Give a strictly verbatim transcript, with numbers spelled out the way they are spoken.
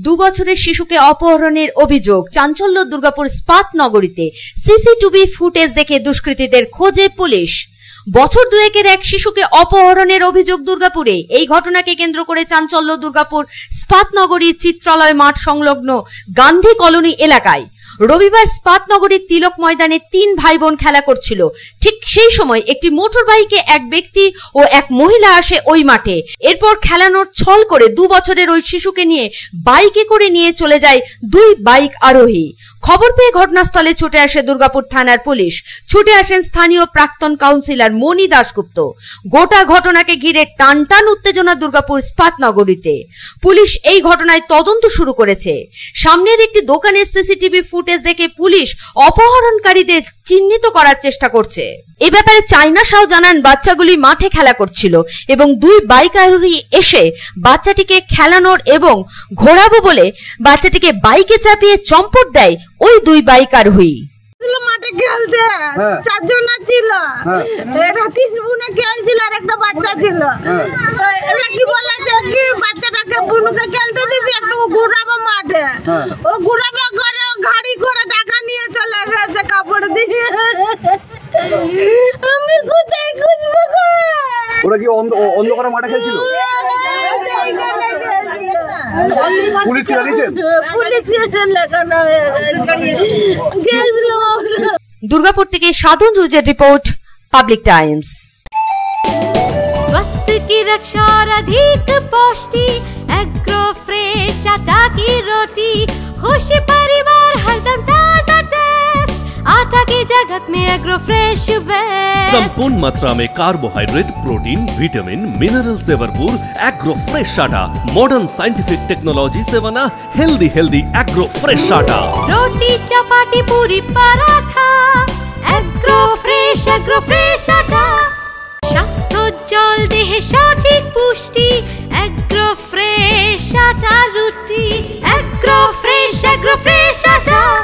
দু বছরের শিশুকে অপহরণের অভিযোগ, চাঞ্চল্য দুর্গাপুর স্পাত নগরীতে। সিসিটিভি ফুটেজ দেখে দুষ্কৃতীদের খোঁজে পুলিশ। বছর দুয়েকের এক শিশুকে অপহরণের অভিযোগ দুর্গাপুরে। এই ঘটনাকে কেন্দ্র করে চাঞ্চল্য দুর্গাপুর স্পাত নগরীর চিত্রালয় মাঠ সংলগ্ন গান্ধী কলোনি এলাকায়। রবিবার স্পাত নগরীর তিলক ময়দানে তিন ভাই বোন খেলা করছিল। ঠিক সেই সময় একটি মোটর বাইকে এক ব্যক্তি ও এক মহিলা আসে ওই মাঠে। এরপর খেলানোর ছল করে দু বছরের ওই শিশুকে নিয়ে বাইকে করে নিয়ে চলে যায় দুই বাইক আরোহী। খবর পেয়ে ঘটনাস্থলে ছুটে আসে দুর্গাপুর থানার পুলিশ। ছুটে আসেন স্থানীয় প্রাক্তন কাউন্সিলর মণি দাশগুপ্ত। গোটা ঘটনাকে ঘিরে টান টান উত্তেজনা দুর্গাপুর স্পাত নগরীতে। পুলিশ এই ঘটনায় তদন্ত শুরু করেছে। সামনের একটি দোকানের সিসিটিভি ফুটেজ দেখে পুলিশ অপহরণকারীদের চিহ্নিত করার চেষ্টা করছে। এ ব্যাপারে চাইনা শাহ জানান, বাচ্চাগুলি মাঠে খেলা করছিল এবং দুই বাইক আরোহী এসে বাচ্চাটিকে খেলানোর এবং ঘোরাবো বলে বাচ্চাটিকে বাইকে চাপিয়ে চম্পট দেয় ওই দুই বাইক আরোহী। মাঠে খেলতে চারজন ছিল, এরা তিন বোনে খেলছিল আর একটা বাচ্চা ছিল। এরা কি বলেছে কি বাচ্চাটাকে বোনকে খেলতে দিবি, একটু ঘুরাবো মাঠে। ও ঘুরাবো করে গাড়ি করে টাকা নিয়ে চলে গেছে কাপড় দিয়ে। আমি কোথায় খুঁজবো? ওরা কি অন্ধকারে মাঠে খেলছিল? পুলিশ কি জানিয়েছেন? दुर्गापुर থেকে साधन रुजेर रिपोर्ट, पब्लिक टाइम्स। स्वास्थ्य की रक्षा और अधिक पौष्टि, एग्रो फ्रेश आटा की रोटी, खुशी परिवार हरदम ताजा टेस्ट, आटा की जगत में एग्रो फ्रेश बेस्ट। संपूर्ण मात्रा में कार्बोहाइड्रेट, प्रोटीन, विटामिन, मिनरल से भरपूर एग्रो फ्रेश आटा मॉडर्न साइंटिफिक टेक्नोलॉजी से बना हेल्दी हेल्दी एग्रो फ्रेश आटा। रोटी चपाटी पूरी पराठा, एग्रो फ्रेश एग्रो फ्रेश आटा। স্বাস্থ্যোজ্জ্বল দেহে সঠিক পুষ্টি, এগ্রো ফ্রেশ আটা রুটি, এগ্রো ফ্রেশ এগ্রো ফ্রেশ আটা।